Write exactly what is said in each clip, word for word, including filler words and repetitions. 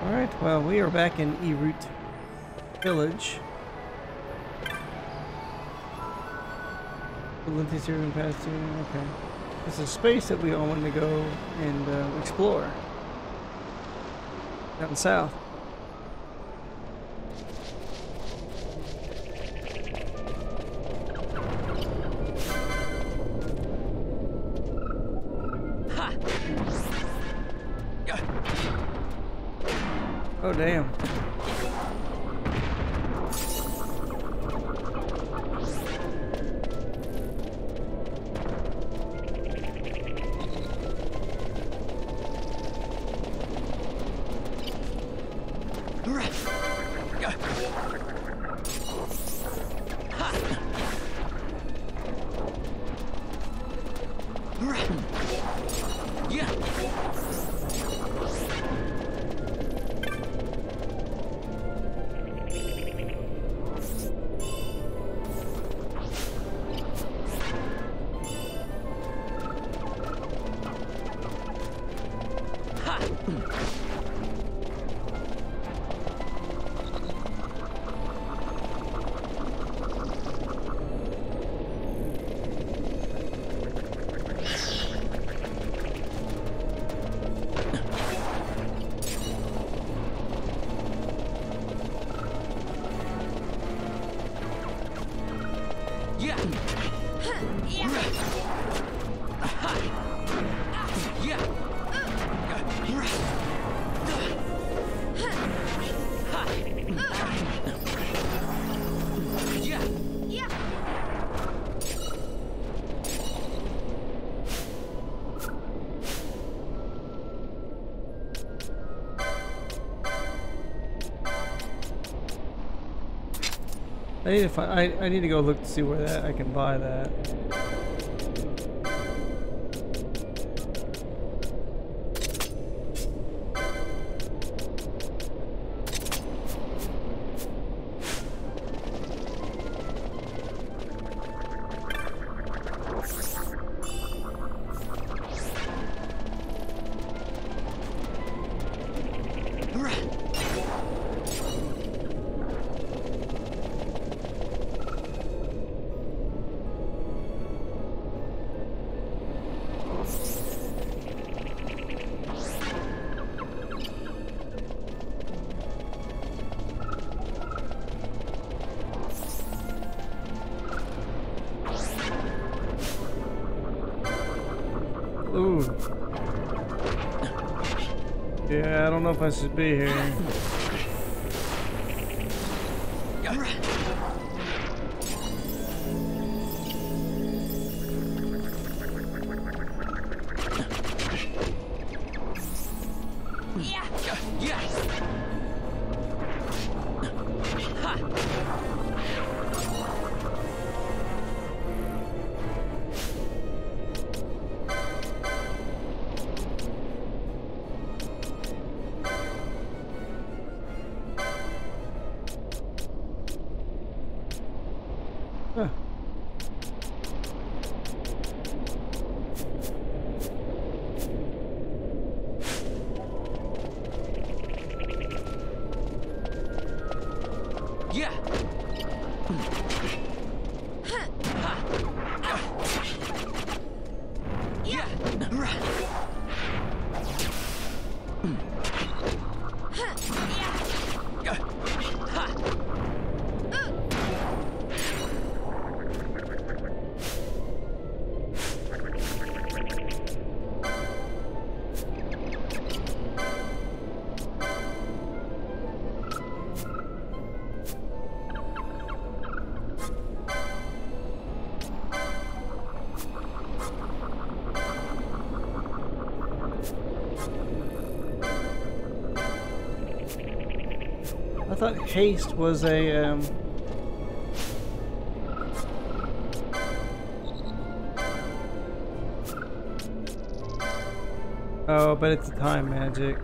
Alright, well, we are back in Erut Village. Okay. It's a space that we all want to go and uh, explore. Down south. Oh, damn. I need to find. I, I need to go look to see where that I can buy that. Ooh. Yeah, I don't know if I should be here. Huh. Yeah. I thought haste was a um oh, but it's a time magic.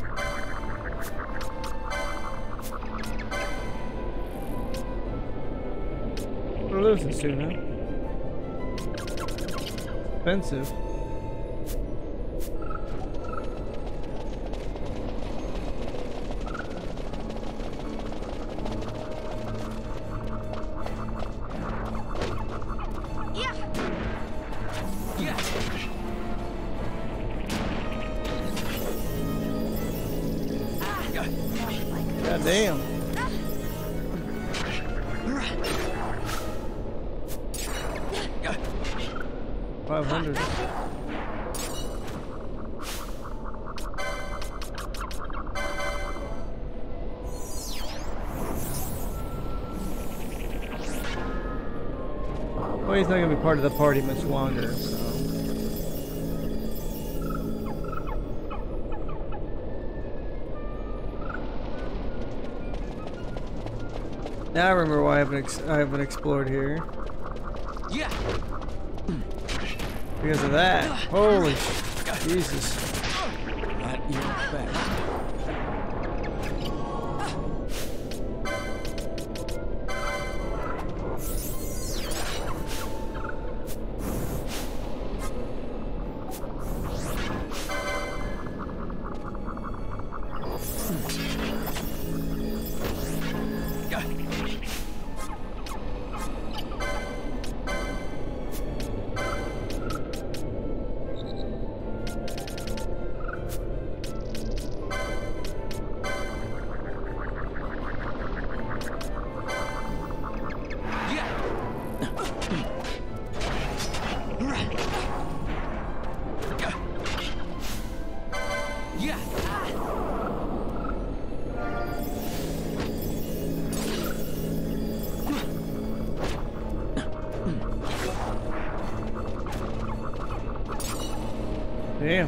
We're losing soon, huh? Expensive. God damn. Five hundred. Well, he's not gonna be part of the party much longer, so. Now I remember why I haven't ex I haven't explored here. Yeah. Because of that. Holy Jesus. At your best. Damn.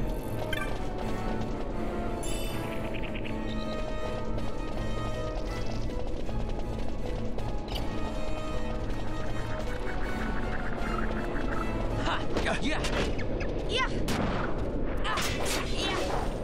Ha! Yeah! Yeah! Ah, yeah!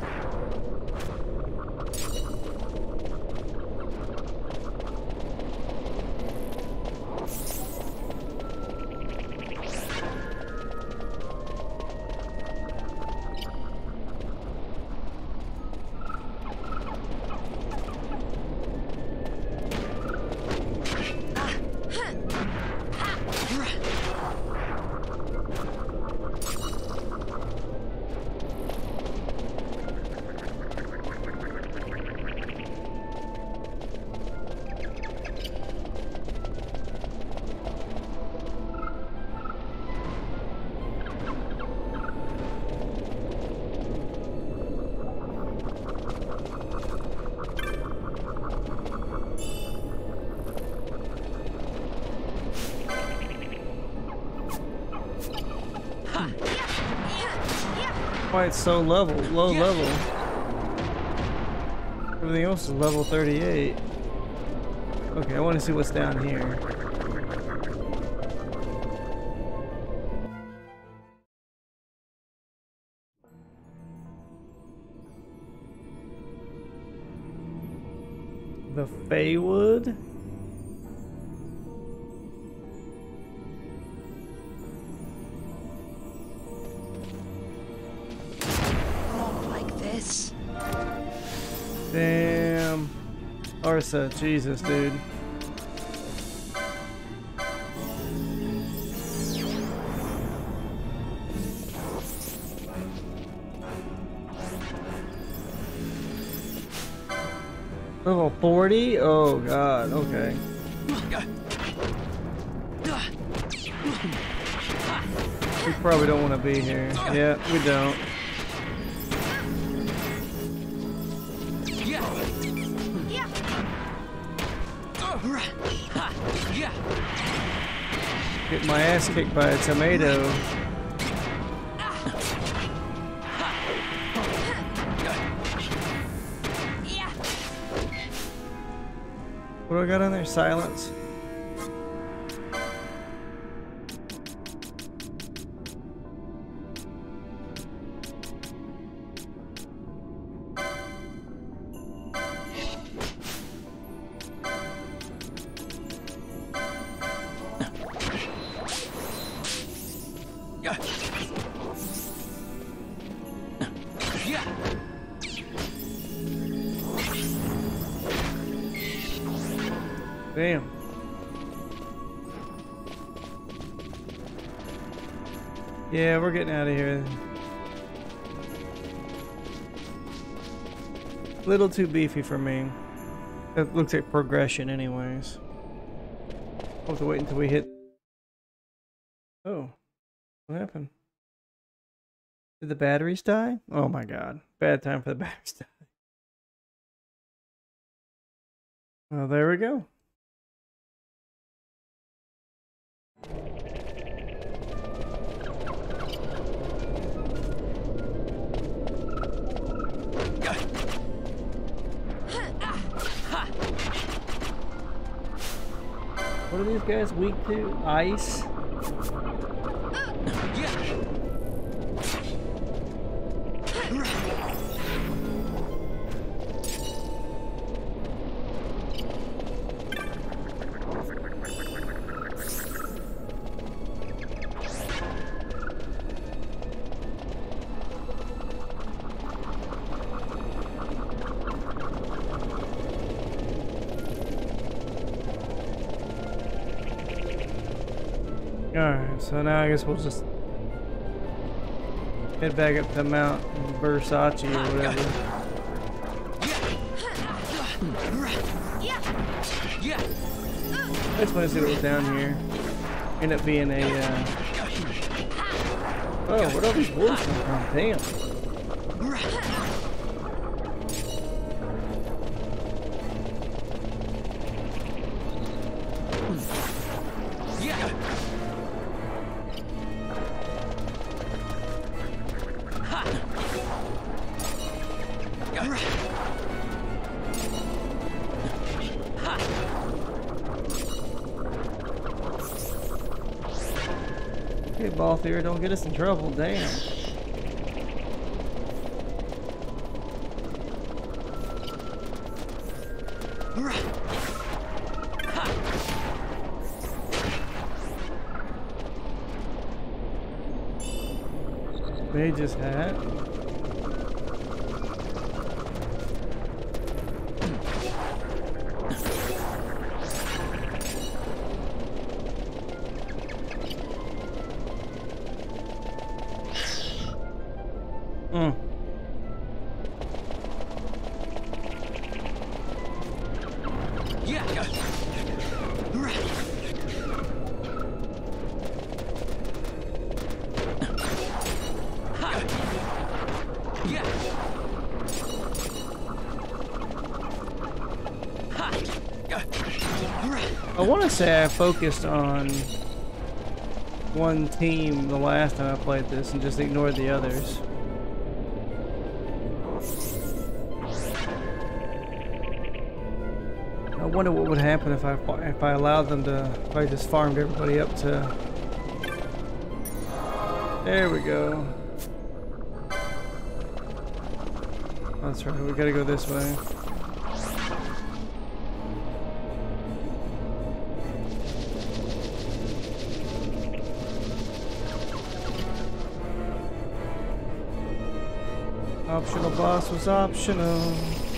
Why it's so level, low level. Everything else is level thirty-eight. Okay, I want to see what's down here. The Feywood? Damn. Arsa, Jesus, dude. Level forty? Oh god, okay. We probably don't want to be here. Yeah, we don't. Get my ass kicked by a tomato. What do I got on there? Silence. Damn. Yeah, we're getting out of here. Little too beefy for me. It looks like progression anyways. I'll have to wait until we hit... Oh. What happened? Did the batteries die? Oh my god. Bad time for the batteries to die. Well, there we go. What are these guys weak to? Ice? Alright, so now I guess we'll just head back up to Mount Versace or whatever. I just want to see what was down here. End up being a, uh... oh, where'd all these wolves come from? Damn. Hey, ball theory, don't get us in trouble, damn. Mage's hat. Mm. Yeah. I want to say I focused on one team the last time I played this and just ignored the others. I wonder what would happen if I if I allowed them to, if I just farmed everybody up to... There we go. That's right, we gotta go this way. Optional boss was optional.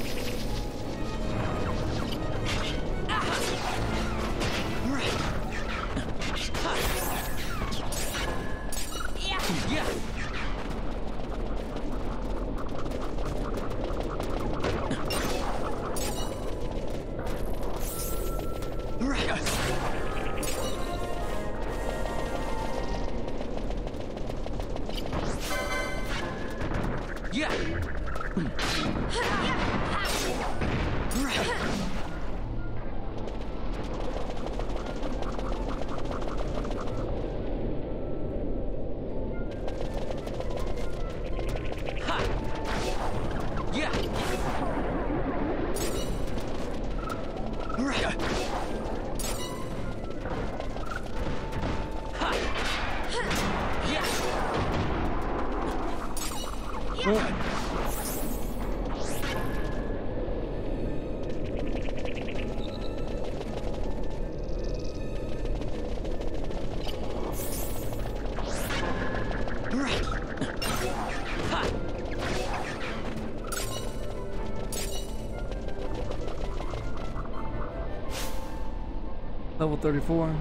Level thirty-four.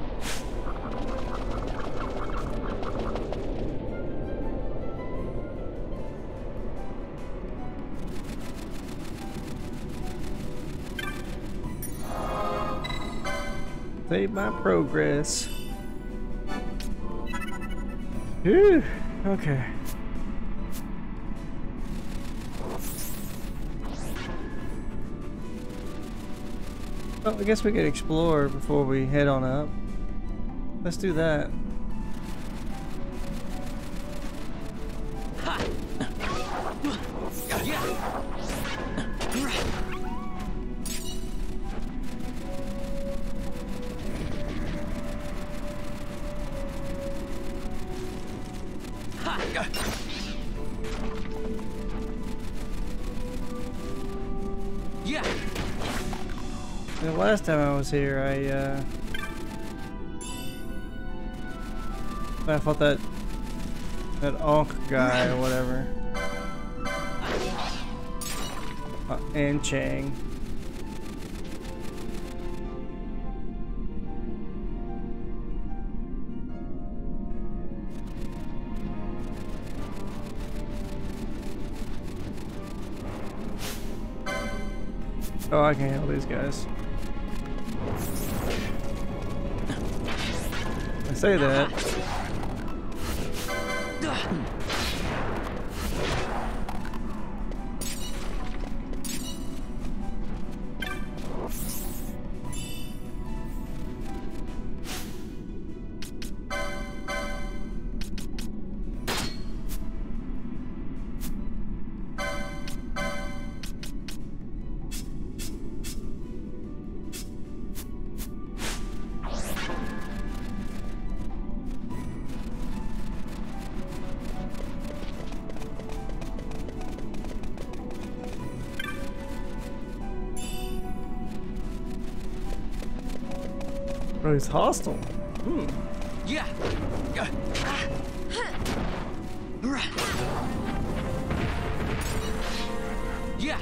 Save my progress. Whew. Okay. Well, I guess we could explore before we head on up. Let's do that. The last time I was here, I uh, I fought that that Ankh guy or whatever, uh, and Chang. Oh, I can handle these guys. I say that. Oh, he's hostile. Hmm. Yeah. Yeah. Yeah.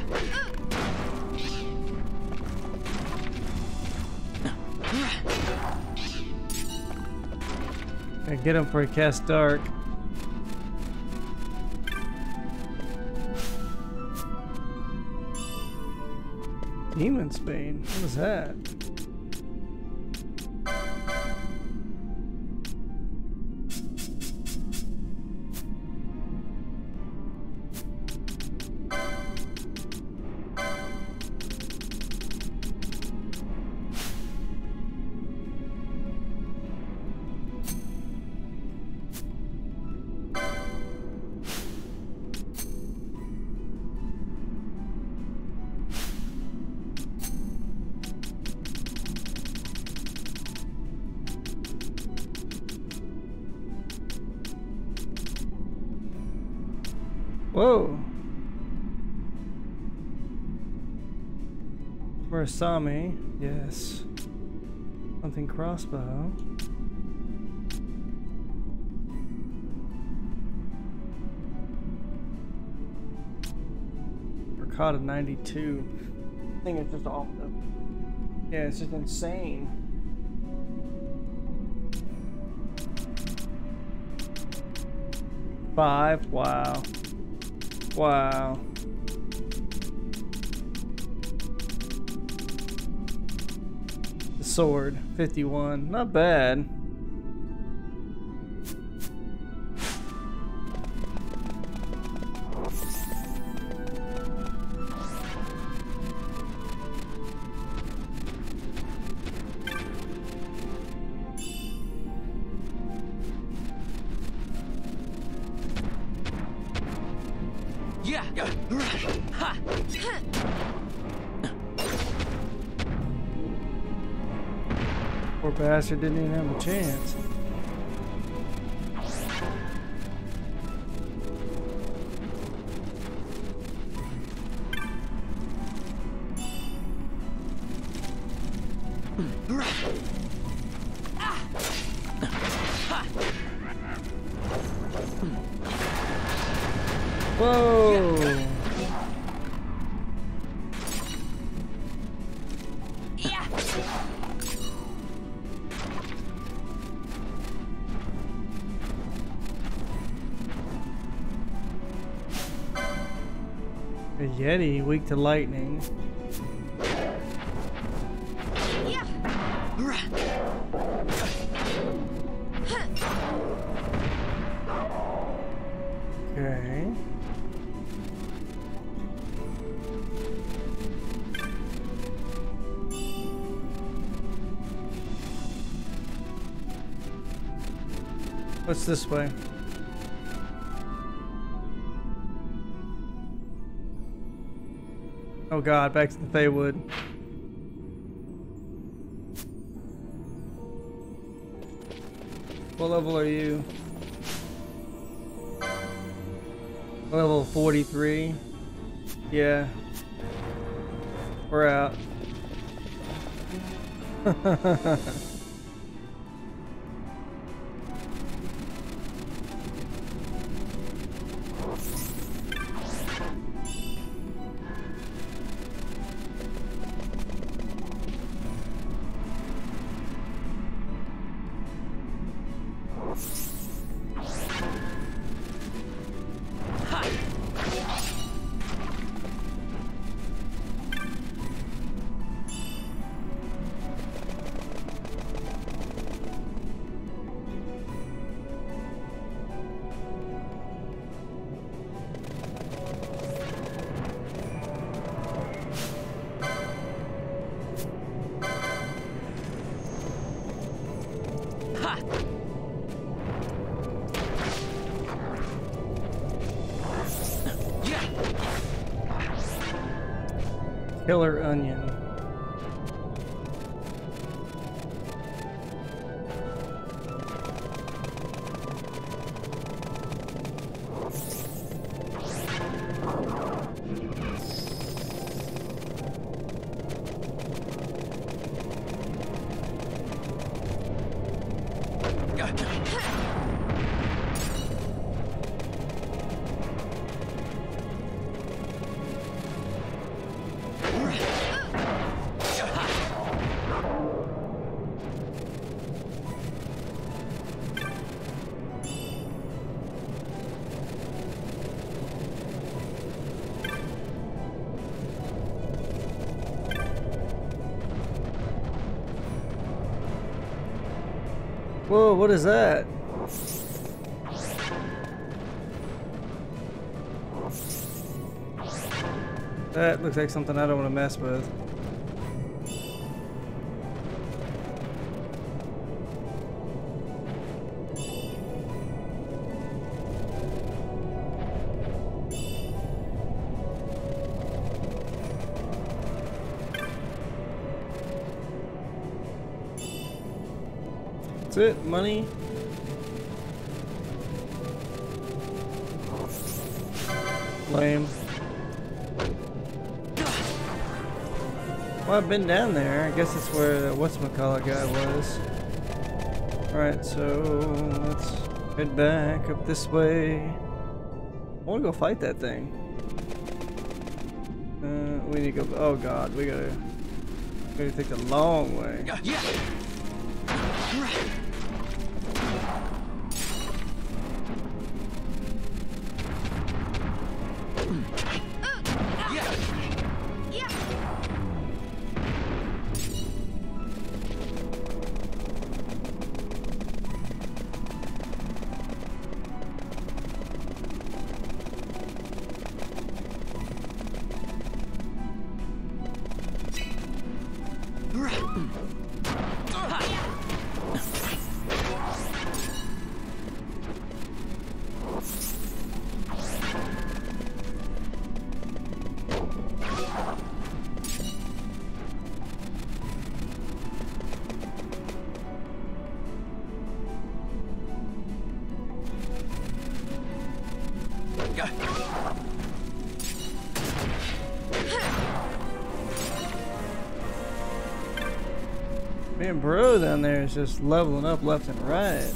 I get him for a cast dark. Demon Spain. What is that? Whoa! Murasame, yes. Something crossbow. Ricotta ninety-two. I think it's just off the. Yeah, it's just insane. Five. Wow. Wow. The sword, fifty-one. Not bad. Yeah. Ha. Poor bastard didn't even have a chance. Whoa! Yeah. A Yeti, weak to lightning. Yeah. What's this way? Oh god, back to the Feywood. What level are you? Level forty-three. Yeah. We're out. Killer onion. Whoa, what is that? That looks like something I don't want to mess with. That's it, money. Lame. Well, I've been down there. I guess that's where the whatchamacallit guy was. Alright, so let's head back up this way. I want to go fight that thing. Uh, we need to go. Oh god, we gotta. We gotta take the long way. Yeah. Me and bro down there is just leveling up left and right.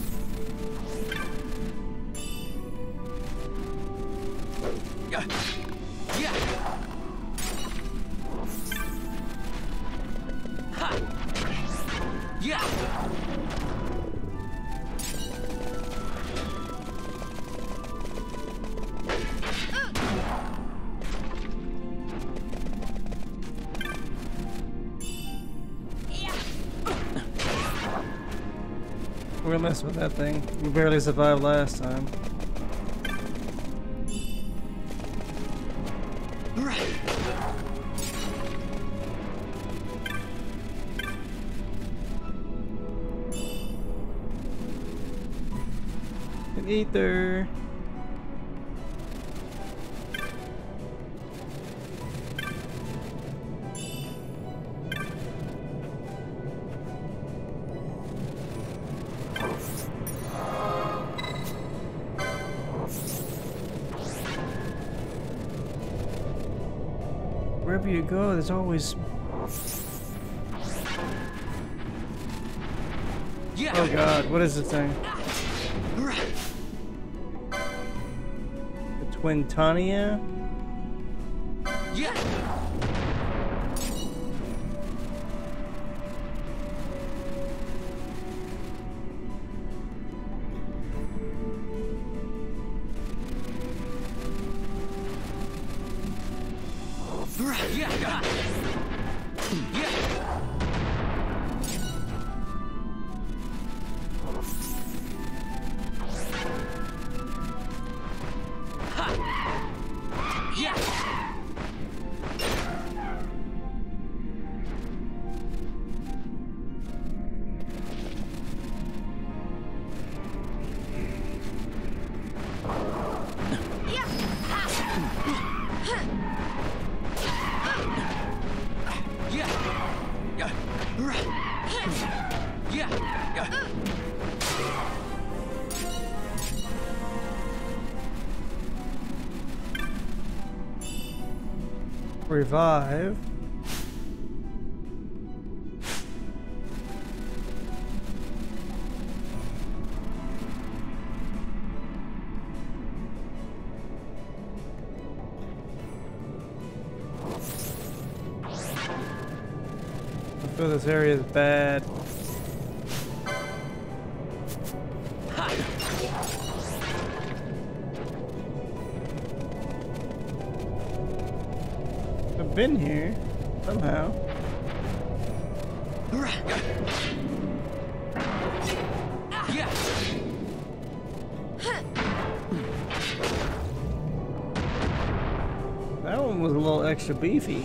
We're gonna mess with that thing. We barely survived last time. some ether. Wherever you go, there's always... Yeah. Oh god, what is this thing? The Twintania? Yeah. Yeah. Yeah. Revive. I feel this area is bad. I've been here somehow. Yeah. That one was a little extra beefy.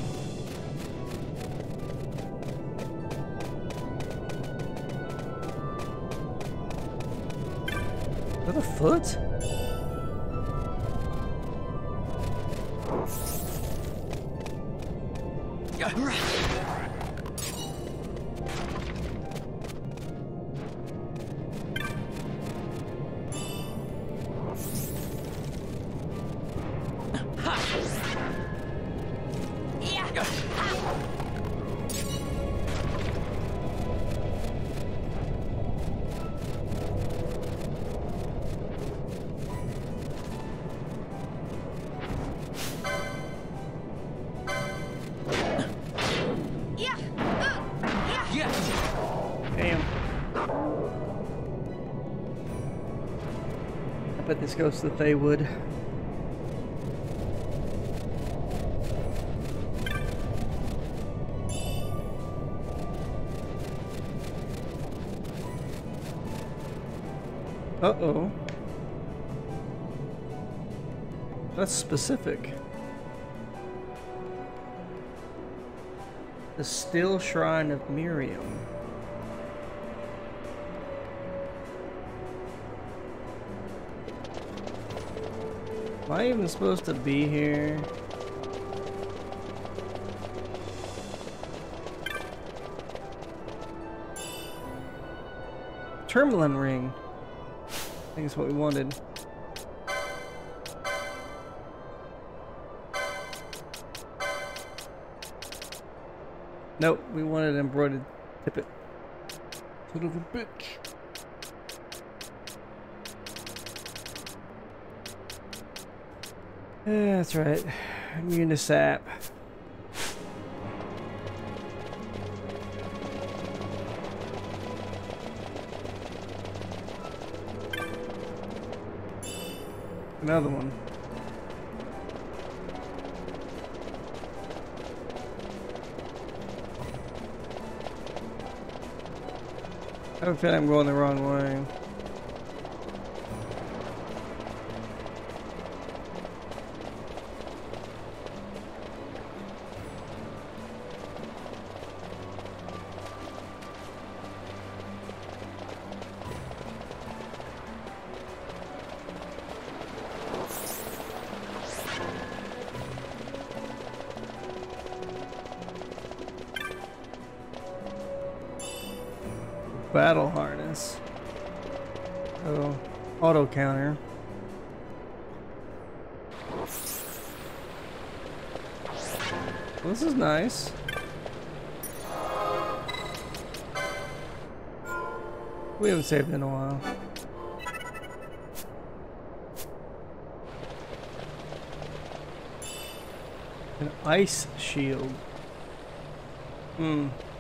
Is that a foot? Damn. I bet this goes to the Feywood. Uh-oh. That's specific. The Still Shrine of Miriam. Am I even supposed to be here? Tourmaline ring. I think it's what we wanted. Nope, we wanted embroidered tippet. Son of a bitch. Yeah, that's right. Immune to sap. Another one. I have a feeling I'm going the wrong way. Battle harness. Oh, auto counter. Well, this is nice. We haven't saved in a while. An ice shield. Hmm.